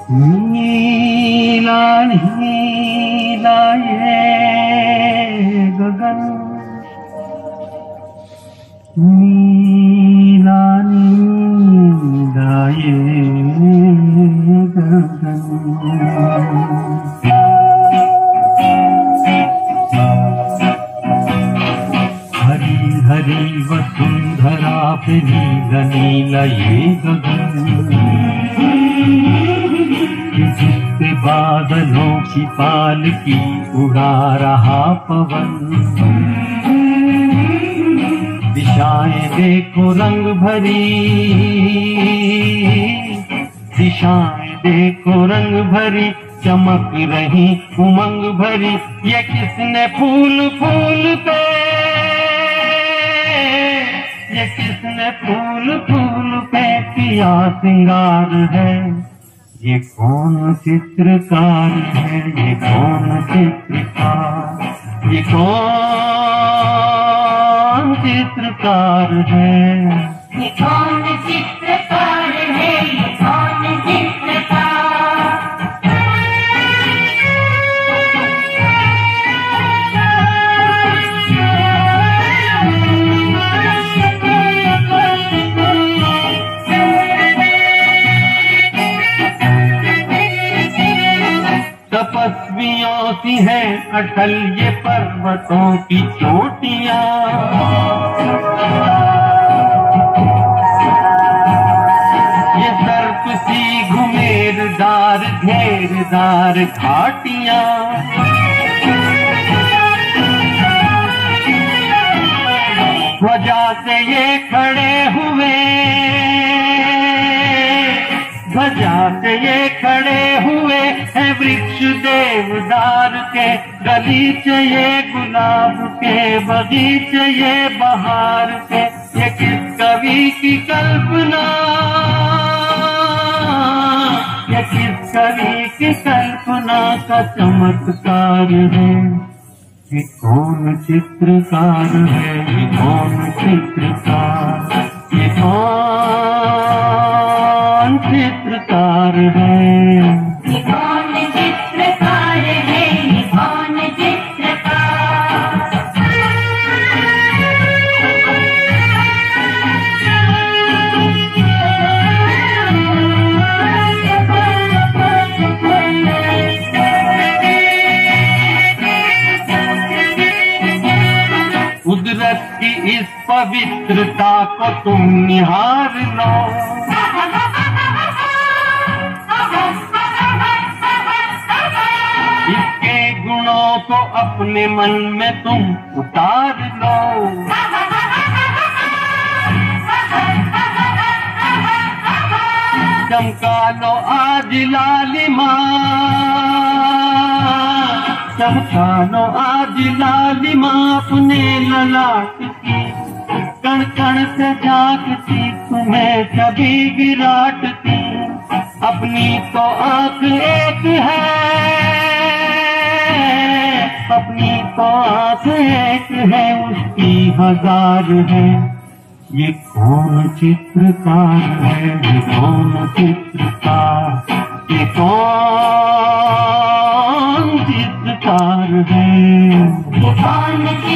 नीला नीला ये गगन, नीला नीला ये गगन। हरी हरी वसुंधरा पे नीला नीला ये गगन, जिससे बादलों की पालकी उड़ा रहा पवन। दिशाएं देखो रंग भरी, दिशाएं देखो रंग भरी, चमक रही उमंग भरी। ये किसने फूल फूल पे, ये किसने फूल फूल पे किया सिंगार है। ये कौन चित्रकार है, ये कौन चित्रकार, ये कौन चित्रकार है, ये कौन चित्रकार है, ये कौन चित्रकार। तपस्वियों सी है अटल ये पर्वतों की चोटियां। ये सर्प सी घुमेरदार घेरदार घाटियां। ध्वजा से ये खड़े हुए, ध्वजा से ये खड़े हुए हैं वृक्ष देवदार के। गलीचे ये गुलाब के, बगीचे ये बहार के। ये किस कवि की कल्पना, ये किस कवि की कल्पना का चमत्कार है। ये कौन चित्रकार है, ये कौन चित्रकार, ये कौन चित्रकार है, ये कौन चित्रकार है, ये कौन चित्रकार। कुदरत की इस पवित्रता को तुम निहार लो। इसके गुणों को अपने मन में तुम उतार लो। चमका लो आज लालिमा, चमका लो आज लालिमा अपने ललाट की। कण कण से झांकती तुम्हें छवि विराट की। अपनी तो आंख एक है, अपनी तो आंख एक है, उसकी हजार है। ये कौन चित्रकार है, ये कौन चित्रकार, ये कौन चित्रकार है, ये कौन